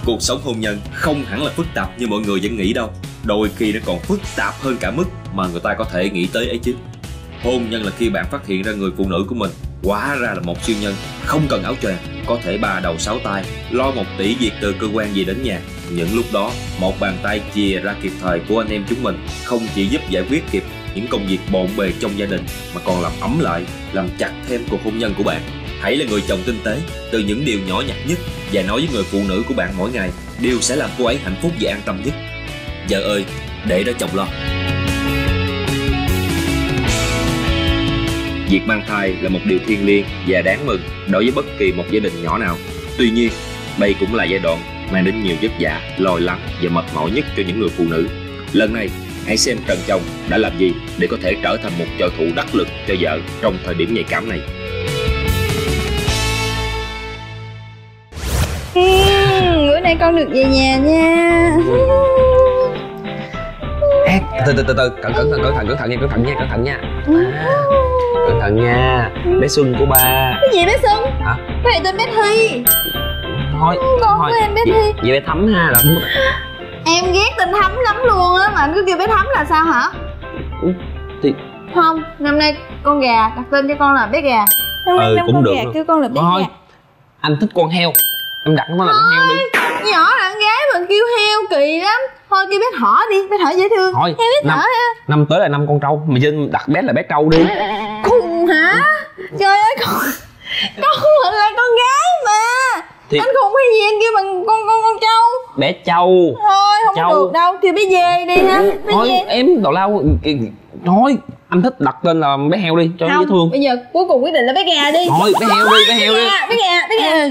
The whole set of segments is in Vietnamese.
Cuộc sống hôn nhân không hẳn là phức tạp như mọi người vẫn nghĩ đâu. Đôi khi nó còn phức tạp hơn cả mức mà người ta có thể nghĩ tới ấy chứ. Hôn nhân là khi bạn phát hiện ra người phụ nữ của mình hóa ra là một siêu nhân, không cần áo choàng, có thể 3 đầu 6 tay, lo 1 tỷ việc từ cơ quan gì đến nhà. Những lúc đó, một bàn tay chìa ra kịp thời của anh em chúng mình không chỉ giúp giải quyết kịp những công việc bộn bề trong gia đình, mà còn làm ấm lại, làm chặt thêm cuộc hôn nhân của bạn. Hãy là người chồng tinh tế, từ những điều nhỏ nhặt nhất, và nói với người phụ nữ của bạn mỗi ngày điều sẽ làm cô ấy hạnh phúc và an tâm nhất. Vợ ơi, để đó chồng lo. Việc mang thai là một điều thiêng liêng và đáng mừng đối với bất kỳ một gia đình nhỏ nào. Tuy nhiên, đây cũng là giai đoạn mang đến nhiều vất vả, lo lắng và mệt mỏi nhất cho những người phụ nữ. Lần này, hãy xem Trần chồng đã làm gì để có thể trở thành một trợ thủ đắc lực cho vợ trong thời điểm nhạy cảm này. Bữa nay con được về nhà nha. Từ cẩn thận nha. Cẩn thận nha. Bé Xuân của ba. Cái gì bé Xuân? Hả? Cái này tên bé Thi. Thôi Con em bé Thi. Vậy bé Thắm ha, là không. Em ghét tên Thắm lắm luôn á, mà anh cứ kêu bé Thắm là sao hả? Thì không, năm nay con gà đặt tên cho con là bé gà. Năm cũng con được gà luôn. kêu con là bé Thôi, gà. anh thích con heo, em đặt nó là con heo đi. Nhỏ là con gái mà kêu heo kỳ lắm. Thôi kêu bé Thỏ đi, bé Thỏ dễ thương. Thôi, Heo bé Thỏ ha. năm tới là năm con trâu, mà dân đặt bé là bé trâu đi. Khùng hả? Trời ơi, con mình là con gái mà. Thì anh khùng hay gì anh kêu bằng con trâu? Bé trâu. Thôi không trâu. được đâu, kêu bé dê đi ha. Bé Thôi dê. em tào lao. Thôi anh thích đặt tên là bé heo đi cho dễ thương. Bây giờ cuối cùng quyết định là bé gà đi. Thôi bé heo đi, bé heo đi. Bé gà.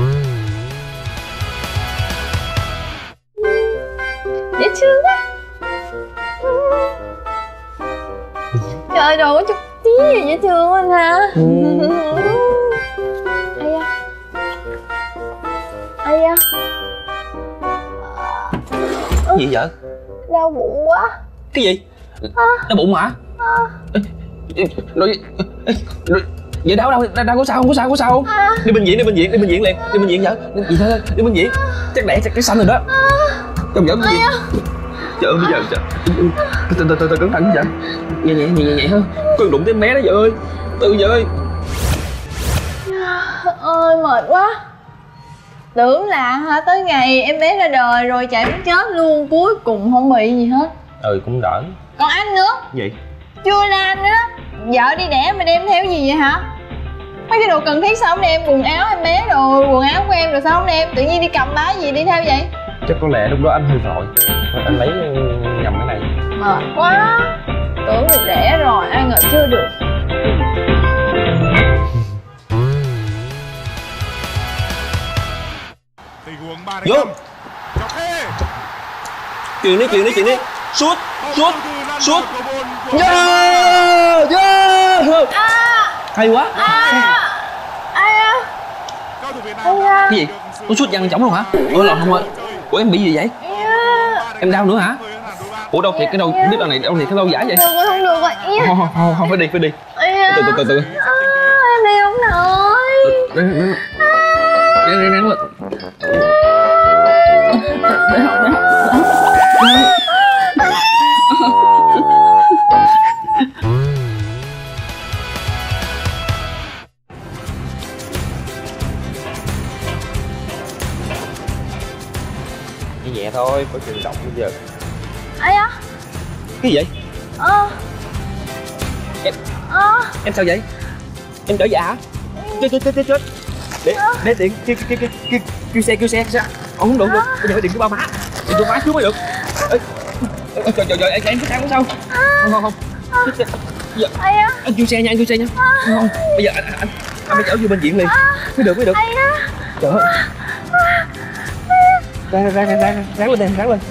Dễ thương quá. Trời đồ có chút tí gì dễ thương anh hả? Ai da. Cái gì vậy? Đau bụng quá. Cái gì? Đau bụng hả? Rồi vậy đau có sao không? Đi bệnh viện liền. Đi bệnh viện vợ. Đi bệnh viện. Chắc đẻ chắc cái xanh rồi đó. Không giỡn cái gì. Trời ơi bây giờ từ cẩn thận vợ. Nhẹ hơn. Con đụng tới em bé đó vợ ơi. Từ vợ ơi. Ơi mệt quá. Tưởng là hả tới ngày em bé ra đời rồi chạy muốn chết luôn, cuối cùng không bị gì hết. Cũng đỡ. Còn anh nữa. Gì? Chưa làm nữa đó. Vợ đi đẻ mà đem theo gì vậy hả? Mấy cái đồ cần thiết sao không đem? Quần áo em bé rồi, quần áo của em rồi sao không đem? Tự nhiên đi cầm bá gì đi theo vậy? Chắc có lẽ lúc đó anh hơi vội. Anh lấy nhầm cái này. Mệt quá. Tưởng được đẻ rồi, ai ngờ chưa được. Vô. Chuyện đi. Sút. Vô. Hay quá. Cái gì? Nó sút văng trống luôn hả? Lòng không ơi. Ủa em bị gì vậy? Em đau nữa hả? Ủa đâu thiệt cái đâu biết đâu này đâu thiệt cái đâu giả vậy? Được rồi, không được rồi. Không phải đi. Từ. Em đi không nổi. Ráng lên. Như vậy thôi, có chừng động bây giờ. Ai á? Cái gì vậy? Em sao vậy? Em đỡ dạ hả? Chết. Để tiện kêu xe. Không được. Bây giờ phải điện cái ba má. Điện cho má trước mới được. Trời em có sao không? Không. Giờ anh kêu xe nha. Không. Bây giờ anh phải chở vô bệnh viện liền. Mới được. Trời ơi. Ráng lên.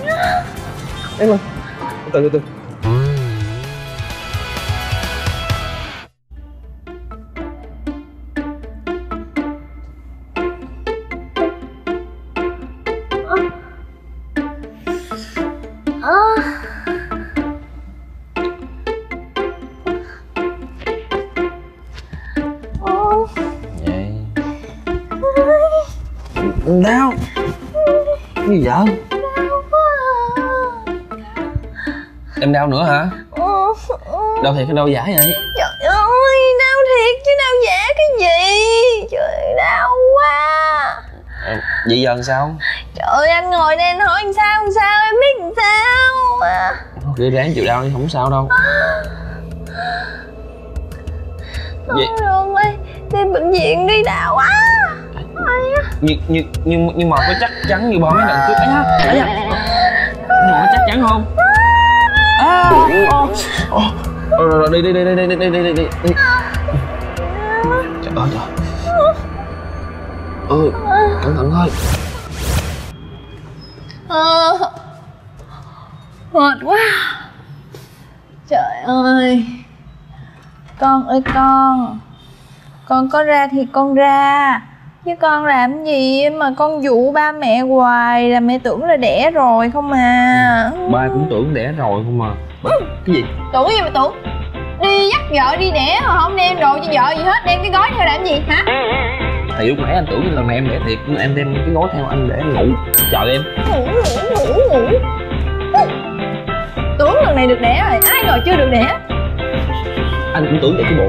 Từ. Đau. Cái gì vậy? Em đau nữa hả? Đau thiệt hay đau giả vậy? Trời ơi, đau thiệt chứ đau giả cái gì? Trời, đau quá. Vậy giờ làm sao? Trời ơi, anh ngồi đây anh hỏi làm sao em biết làm sao. Cứ ráng chịu đau đi, không sao đâu. Vậy rồi ơi, đi bệnh viện đi, đau quá. Nhưng mà có chắc chắn như ba mấy lần trước ấy á? Nhưng mà có chắc chắn không? Rồi đi. Trời ơi trời. Cẩn thận thôi. Mệt quá. Trời ơi. Con ơi con có ra thì con ra, chứ con làm gì mà con dụ ba mẹ hoài là mẹ tưởng là đẻ rồi không à. Ba cũng tưởng đẻ rồi không mà. Cái gì? Tưởng gì mà tưởng? Đi dắt vợ đi đẻ mà không đem đồ cho vợ gì hết, đem cái gói theo làm gì hả? Thì lúc nãy anh tưởng lần này em đẻ thiệt, nhưng mà em đem cái gói theo anh để ngủ. Chờ em. Ngủ. Tưởng lần này được đẻ rồi, ai ngờ chưa được đẻ. Anh cũng tưởng vậy chứ bộ.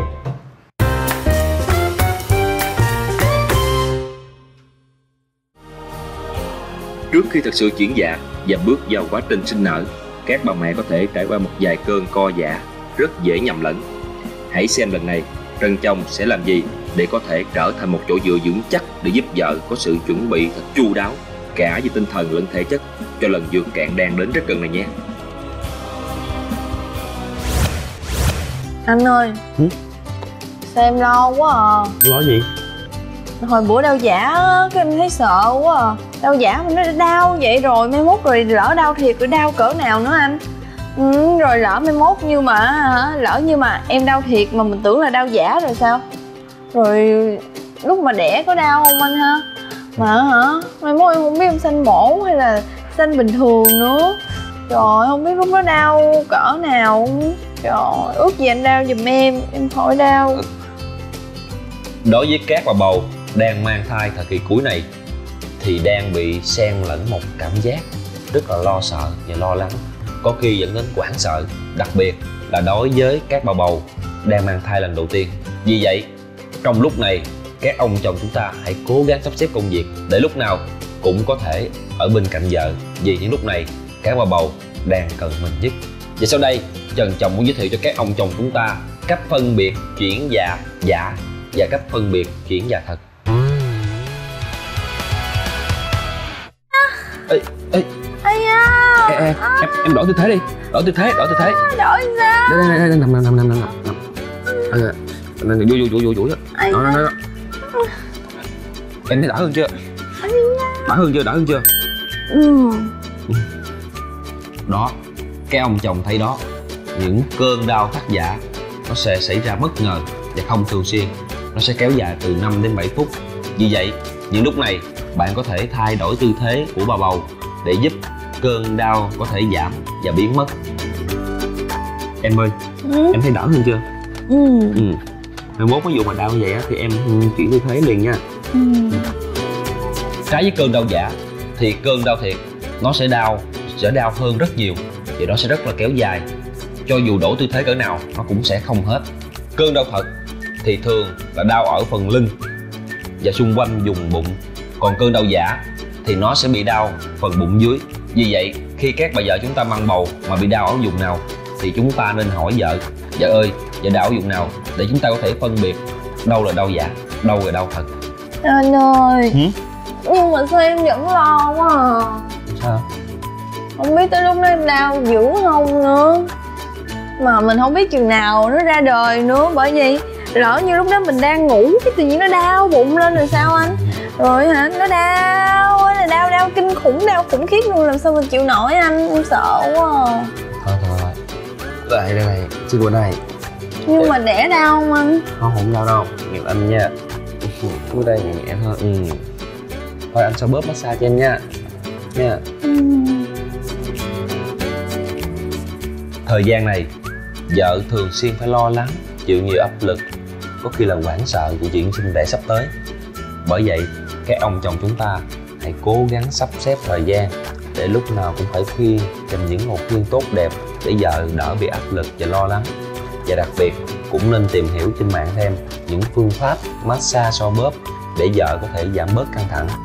Trước khi thực sự chuyển dạ và bước vào quá trình sinh nở, các bà mẹ có thể trải qua một vài cơn co giã rất dễ nhầm lẫn. Hãy xem lần này Trân Chồng sẽ làm gì để có thể trở thành một chỗ dựa vững chắc để giúp vợ có sự chuẩn bị thật chu đáo cả về tinh thần lẫn thể chất cho lần vượt cạn đang đến rất gần này nhé. Anh ơi. Sao em lo quá à? Lo gì? Hồi bữa đau giả á, cái em thấy sợ quá à. Đau giả mà nó đã đau vậy rồi, mai mốt rồi lỡ đau thiệt rồi đau cỡ nào nữa anh? Rồi lỡ mai mốt lỡ như mà em đau thiệt mà mình tưởng là đau giả rồi sao? Rồi lúc mà đẻ có đau không anh ha? Mà mai mốt em không biết em sanh mổ hay là sanh bình thường nữa. Trời, không biết lúc đó đau cỡ nào. Trời, ước gì anh đau giùm em khỏi đau. Đối với các bà bầu đang mang thai thời kỳ cuối này thì đang bị xen lẫn một cảm giác rất là lo sợ và lo lắng, có khi dẫn đến hoảng sợ, đặc biệt là đối với các bà bầu đang mang thai lần đầu tiên. Vì vậy, trong lúc này các ông chồng chúng ta hãy cố gắng sắp xếp công việc để lúc nào cũng có thể ở bên cạnh vợ, vì những lúc này các bà bầu đang cần mình nhất. Và sau đây, Trân Chồng muốn giới thiệu cho các ông chồng chúng ta cách phân biệt chuyển dạ giả và cách phân biệt chuyển dạ thật. Em đổi tư thế đi, đổi tư thế. Đổi sao? Đây, nằm. Vui. Đó. Em thấy đỡ hơn chưa? Đỡ hơn chưa? Đó, cái ông chồng thấy đó, những cơn đau thắt dạ nó sẽ xảy ra bất ngờ và không thường xuyên, nó sẽ kéo dài từ 5 đến 7 phút. Vì vậy, những lúc này bạn có thể thay đổi tư thế của bà bầu để giúp cơn đau có thể giảm và biến mất. Em ơi, em thấy đỡ hơn chưa? Mai mốt ví dụ mà đau như vậy á thì em chuyển tư thế liền nha. Trái với cơn đau giả thì cơn đau thiệt nó sẽ đau hơn rất nhiều, và nó sẽ rất là kéo dài. Cho dù đổi tư thế cỡ nào nó cũng sẽ không hết. Cơn đau thật thì thường là đau ở phần lưng và xung quanh vùng bụng, còn cơn đau giả thì nó sẽ bị đau phần bụng dưới. Vì vậy, khi các bà vợ chúng ta mang bầu mà bị đau ở vùng nào thì chúng ta nên hỏi vợ: vợ ơi, vợ đau ở vùng nào, để chúng ta có thể phân biệt đâu là đau giả, đâu là đau thật. Anh ơi, nhưng mà sao em vẫn lo quá à? Sao? Không biết tới lúc đó em đau dữ không nữa. Mà mình không biết chừng nào nó ra đời nữa. Bởi vì lỡ như lúc đó mình đang ngủ cái tự nhiên nó đau bụng lên rồi sao anh? Rồi hả, nó đau kinh khủng, đau khủng khiếp luôn, làm sao mình chịu nổi anh, em sợ quá à. Thôi đây xin qua đây. Nhưng mà đẻ đau không anh? Không đau đâu, nghiệp anh nha. Qua đây nhẹ thôi. Thôi anh sẽ bóp massage cho em nha. Thời gian này vợ thường xuyên phải lo lắng, chịu nhiều áp lực, có khi là hoảng sợ về chuyện sinh đẻ sắp tới. Bởi vậy các ông chồng chúng ta hãy cố gắng sắp xếp thời gian để lúc nào cũng phải khuyên dành những một khuyên tốt đẹp để vợ đỡ bị áp lực và lo lắng. Và đặc biệt cũng nên tìm hiểu trên mạng thêm những phương pháp massage xoa bóp để vợ có thể giảm bớt căng thẳng.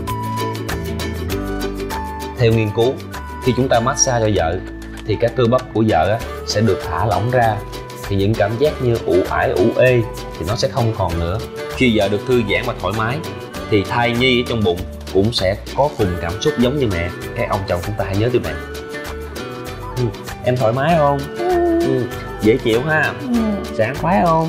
Theo nghiên cứu, khi chúng ta massage cho vợ thì các cơ bắp của vợ sẽ được thả lỏng ra, thì những cảm giác như ủ ải ủ ê thì nó sẽ không còn nữa. Khi vợ được thư giãn và thoải mái thì thai nhi ở trong bụng cũng sẽ có cùng cảm xúc giống như mẹ. Các ông chồng chúng ta hãy nhớ điều này. Em thoải mái không? Dễ chịu ha? Sảng khoái không?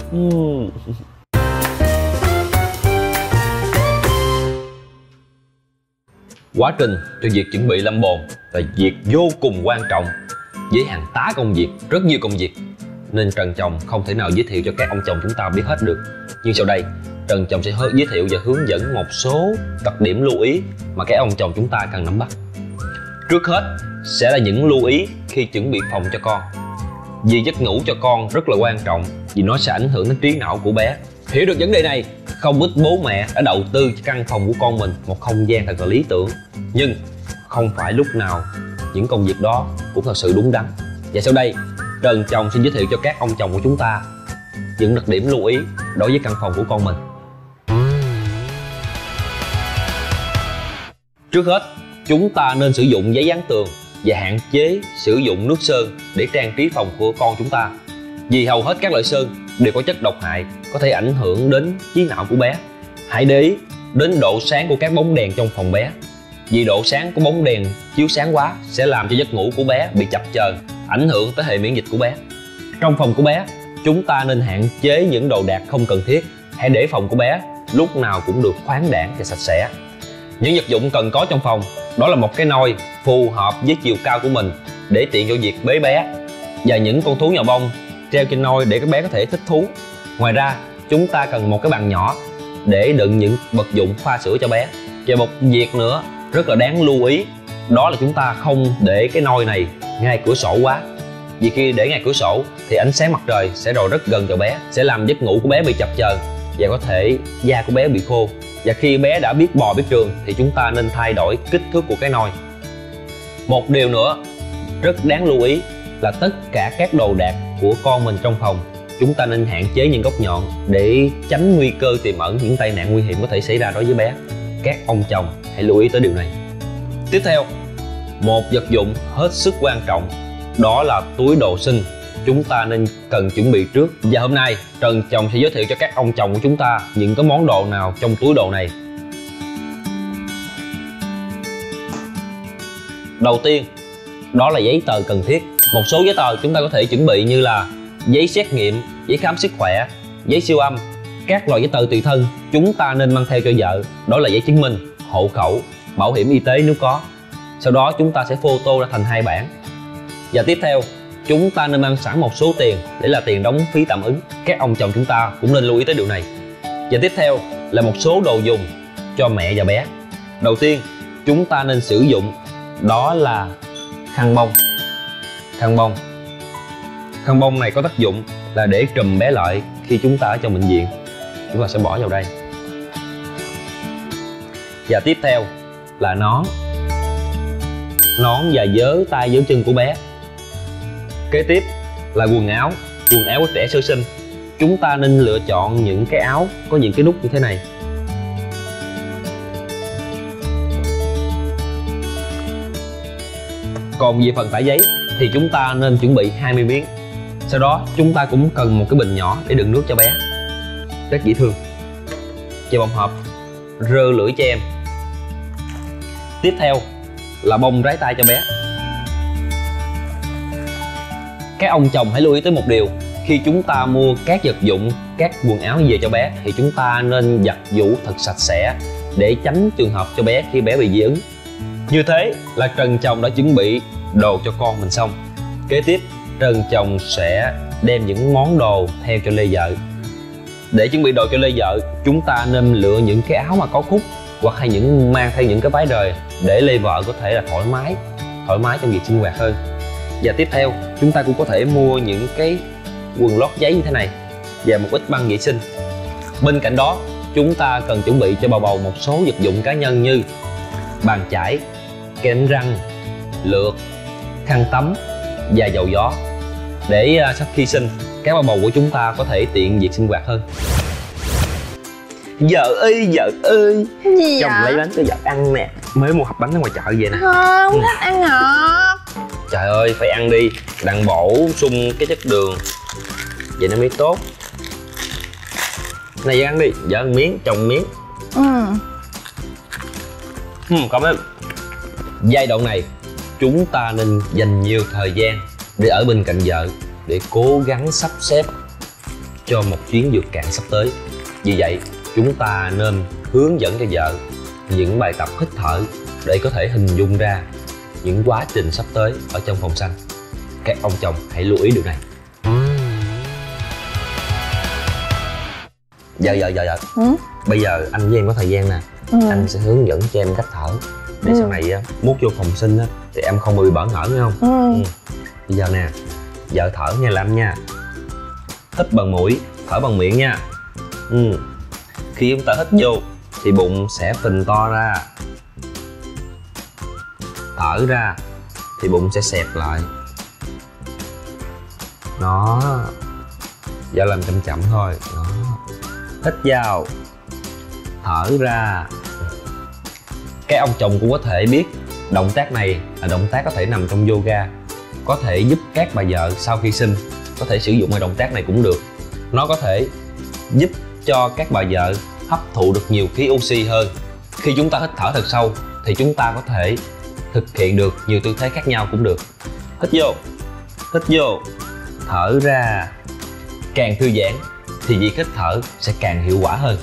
Quá trình cho việc chuẩn bị lâm bồn là việc vô cùng quan trọng với hàng tá công việc, rất nhiều công việc, nên Trần Chồng không thể nào giới thiệu cho các ông chồng chúng ta biết hết được. Nhưng sau đây Trần Chồng sẽ giới thiệu và hướng dẫn một số đặc điểm lưu ý mà các ông chồng chúng ta cần nắm bắt. Trước hết sẽ là những lưu ý khi chuẩn bị phòng cho con. Vì giấc ngủ cho con rất là quan trọng, vì nó sẽ ảnh hưởng đến trí não của bé. Hiểu được vấn đề này, không ít bố mẹ đã đầu tư cho căn phòng của con mình một không gian thật là lý tưởng. Nhưng không phải lúc nào những công việc đó cũng thật sự đúng đắn. Và sau đây Trần Chồng xin giới thiệu cho các ông chồng của chúng ta những đặc điểm lưu ý đối với căn phòng của con mình. Trước hết, chúng ta nên sử dụng giấy dán tường và hạn chế sử dụng nước sơn để trang trí phòng của con chúng ta. Vì hầu hết các loại sơn đều có chất độc hại, có thể ảnh hưởng đến trí não của bé. Hãy để ý đến độ sáng của các bóng đèn trong phòng bé. Vì độ sáng của bóng đèn chiếu sáng quá sẽ làm cho giấc ngủ của bé bị chập chờn, ảnh hưởng tới hệ miễn dịch của bé. Trong phòng của bé, chúng ta nên hạn chế những đồ đạc không cần thiết. Hãy để phòng của bé lúc nào cũng được thoáng đãng và sạch sẽ. Những vật dụng cần có trong phòng đó là một cái nôi phù hợp với chiều cao của mình để tiện cho việc bế bé, và những con thú nhồi bông treo trên nôi để các bé có thể thích thú. Ngoài ra, chúng ta cần một cái bàn nhỏ để đựng những vật dụng pha sữa cho bé. Và một việc nữa rất là đáng lưu ý, đó là chúng ta không để cái nôi này ngay cửa sổ quá. Vì khi để ngay cửa sổ thì ánh sáng mặt trời sẽ đổ rất gần vào bé, sẽ làm giấc ngủ của bé bị chập chờn và có thể da của bé bị khô. Và khi bé đã biết bò biết trường thì chúng ta nên thay đổi kích thước của cái nôi. Một điều nữa rất đáng lưu ý là tất cả các đồ đạc của con mình trong phòng chúng ta nên hạn chế những góc nhọn để tránh nguy cơ tiềm ẩn những tai nạn nguy hiểm có thể xảy ra đối với bé. Các ông chồng hãy lưu ý tới điều này. Tiếp theo, một vật dụng hết sức quan trọng đó là túi đồ sinh. Chúng ta nên cần chuẩn bị trước. Và hôm nay Trần Chồng sẽ giới thiệu cho các ông chồng của chúng ta những cái món đồ nào trong túi đồ này. Đầu tiên đó là giấy tờ cần thiết. Một số giấy tờ chúng ta có thể chuẩn bị như là giấy xét nghiệm, giấy khám sức khỏe, giấy siêu âm. Các loại giấy tờ tùy thân chúng ta nên mang theo cho vợ, đó là giấy chứng minh, hộ khẩu, bảo hiểm y tế nếu có. Sau đó chúng ta sẽ photo ra thành 2 bản. Và tiếp theo, chúng ta nên mang sẵn một số tiền để là tiền đóng phí tạm ứng. Các ông chồng chúng ta cũng nên lưu ý tới điều này. Và tiếp theo là một số đồ dùng cho mẹ và bé. Đầu tiên, chúng ta nên sử dụng đó là khăn bông. Khăn bông này có tác dụng là để trùm bé lại khi chúng ta ở trong bệnh viện. Chúng ta sẽ bỏ vào đây. Và tiếp theo là nón và vớ tay vớ chân của bé. Kế tiếp là quần áo của trẻ sơ sinh. Chúng ta nên lựa chọn những cái áo có những cái nút như thế này. Còn về phần vải giấy thì chúng ta nên chuẩn bị 20 miếng. Sau đó chúng ta cũng cần một cái bình nhỏ để đựng nước cho bé, rất dễ thương. Và bông hộp rơ lưỡi cho em. Tiếp theo là bông rái tay cho bé. Các ông chồng hãy lưu ý tới một điều. Khi chúng ta mua các vật dụng, các quần áo về cho bé thì chúng ta nên giặt giũ thật sạch sẽ để tránh trường hợp cho bé khi bé bị dị ứng. Như thế là Trần Chồng đã chuẩn bị đồ cho con mình xong. Kế tiếp Trần Chồng sẽ đem những món đồ theo cho Lê vợ. Để chuẩn bị đồ cho Lê vợ, chúng ta nên lựa những cái áo mà có cúc hoặc hay mang theo những cái váy rời để Lê vợ có thể là thoải mái trong việc sinh hoạt hơn. Và tiếp theo chúng ta cũng có thể mua những cái quần lót giấy như thế này và một ít băng vệ sinh. Bên cạnh đó chúng ta cần chuẩn bị cho bà bầu một số vật dụng cá nhân như bàn chải, kem đánh răng, lược, khăn tắm và dầu gió, để sau khi sinh các bao bầu của chúng ta có thể tiện việc sinh hoạt hơn. Vợ ơi, vợ ơi, Gì chồng vậy? lấy bánh cho vợ ăn nè. Mới mua hộp bánh ở ngoài chợ về nè. Không thích ăn ngọt. Trời ơi, phải ăn đi, đặng bổ sung cái chất đường, vậy nó mới tốt. Này vợ ăn đi, vợ ăn miếng, chồng miếng. Cảm ơn. Giai đoạn này chúng ta nên dành nhiều thời gian để ở bên cạnh vợ, để cố gắng sắp xếp cho một chuyến vượt cạn sắp tới. Vì vậy chúng ta nên hướng dẫn cho vợ những bài tập hít thở để có thể hình dung ra những quá trình sắp tới ở trong phòng sanh. Các ông chồng hãy lưu ý điều này. Dạ. Bây giờ anh với em có thời gian nè. Anh sẽ hướng dẫn cho em cách thở để sau này á, mốt vô phòng sinh á thì em không bị bỡ ngỡ, phải không? Bây giờ nè, vợ thở nha Lam nha. Hít bằng mũi, thở bằng miệng nha. Khi chúng ta hít vô thì bụng sẽ phình to ra, thở ra thì bụng sẽ xẹp lại. Đó, vợ làm chậm chậm thôi. Đó, hít vào, thở ra. Các ông chồng cũng có thể biết động tác này là động tác có thể nằm trong yoga, có thể giúp các bà vợ sau khi sinh có thể sử dụng cái động tác này cũng được. Nó có thể giúp cho các bà vợ hấp thụ được nhiều khí oxy hơn. Khi chúng ta hít thở thật sâu thì chúng ta có thể thực hiện được nhiều tư thế khác nhau cũng được. Hít vô, thở ra. Càng thư giãn thì việc hít thở sẽ càng hiệu quả hơn.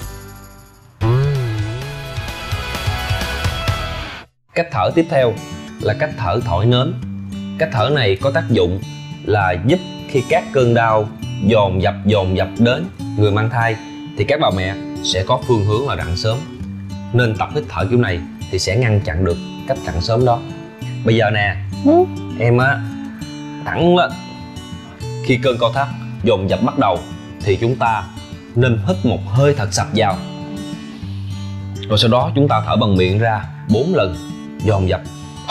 Cách thở tiếp theo là cách thở thổi nến. Cách thở này có tác dụng là giúp khi các cơn đau dồn dập đến người mang thai thì các bà mẹ sẽ có phương hướng là rặn sớm. Nên tập hít thở kiểu này thì sẽ ngăn chặn được cách rặn sớm đó. Bây giờ nè, em á, thẳng lên. Khi cơn co thắt dồn dập bắt đầu thì chúng ta nên hít một hơi thật sạch vào, rồi sau đó chúng ta thở bằng miệng ra 4 lần dồn dập,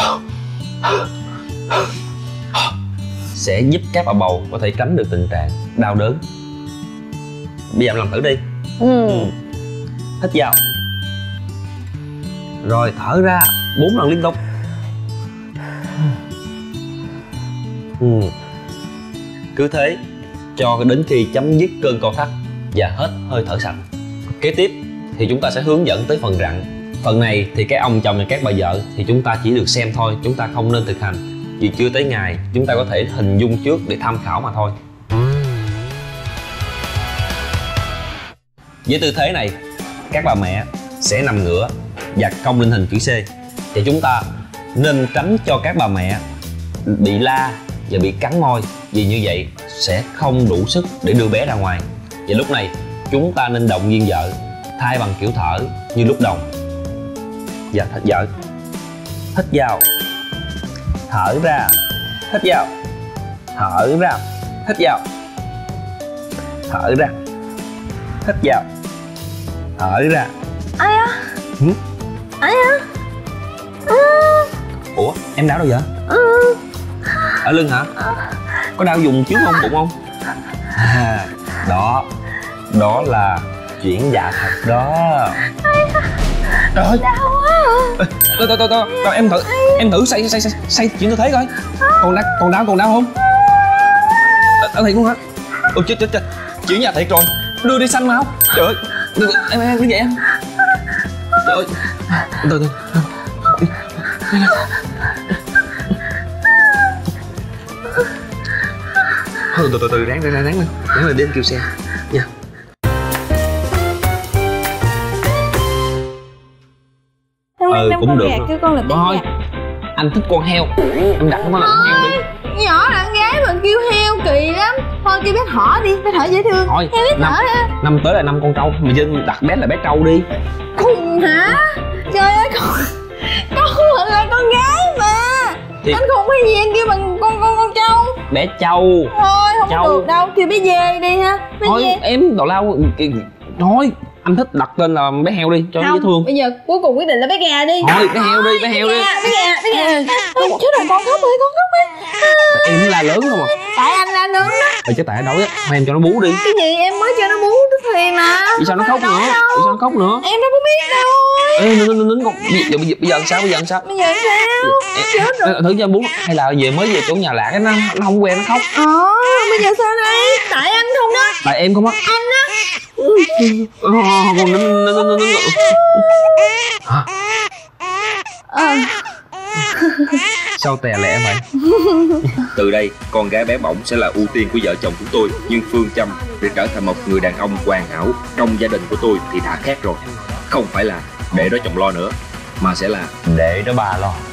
sẽ giúp các bà bầu có thể tránh được tình trạng đau đớn. Bây giờ em làm thử đi. Hít vào, rồi thở ra 4 lần liên tục. Cứ thế cho đến khi chấm dứt cơn co thắt và hết hơi thở sạch. Kế tiếp thì chúng ta sẽ hướng dẫn tới phần rặn. Phần này thì các ông chồng và các bà vợ thì chúng ta chỉ được xem thôi, chúng ta không nên thực hành, vì chưa tới ngày. Chúng ta có thể hình dung trước để tham khảo mà thôi. Với tư thế này, các bà mẹ sẽ nằm ngửa và cong lên hình chữ C. Thì chúng ta nên tránh cho các bà mẹ bị la và bị cắn môi, vì như vậy sẽ không đủ sức để đưa bé ra ngoài. Và lúc này chúng ta nên động viên vợ thay bằng kiểu thở như lúc đầu. Giờ vợ hít vào, thở ra, hít vào, thở ra, hít vào, thở ra, hít vào, thở ra. Ai á? Ai á? Ủa, em đau đâu vậy? Ở lưng hả? Có đau vùng trước không, bụng không? Đó là chuyển dạ thật đó. Trời ơi, Đau quá. Đâu, em thử xoay chuyển tư thế coi. Còn đau không? Ở thiệt luôn hả? Ôi chết, chuyển dạ thiệt rồi. Đưa đi xanh mau. Trời ơi, em như vậy em. Trời ơi, từ ráng lên đến kêu xe nha. Cũng được kêu con là thôi. Anh thích con heo, em đặt con là con heo đi. Nhỏ là con gái mà kêu heo kỳ lắm. Thôi kêu bé thỏ đi, bé thỏ dễ thương. Thôi, heo bé thỏ ha. Năm tới là 5 con trâu, mà dân đặt bé là bé trâu đi. Khùng hả? Trời ơi, con mình là con gái mà thì... Anh khùng hay gì anh kêu bằng con trâu. Bé trâu. Thôi không trâu. Được đâu, kêu bé dê đi ha. Bé thôi dê. Em tào lao. Thôi anh thích đặt tên là bé heo đi cho nó dễ thương. Bây giờ cuối cùng quyết định là bé gà đi. Thôi bé heo đi, bé heo đi. Bé gà. Chết rồi, con khóc đi. Em là lớn không à? Tại anh là lớn đó. Chứ tại đói á, thôi em cho nó bú đi. Cái gì em mới cho nó bú tức thì mà. Vì sao nó khóc nữa? Vì sao nó khóc nữa? Em đâu có biết đâu. Ê, nín con. Bây giờ làm sao? Bây giờ sao? Chết rồi. Thử cho anh bú hay là mới về chỗ nhà lạ cái nó không quen nó khóc. Bây giờ sao đây? Tại anh không đó. Tại em không á. Anh á. Con nín. Sao tè lẹ vậy? Từ đây, con gái bé bỏng sẽ là ưu tiên của vợ chồng chúng tôi. Nhưng phương châm để trở thành một người đàn ông hoàn hảo trong gia đình của tôi thì đã khác rồi. Không phải là để đó chồng lo nữa, mà sẽ là để đó bà lo.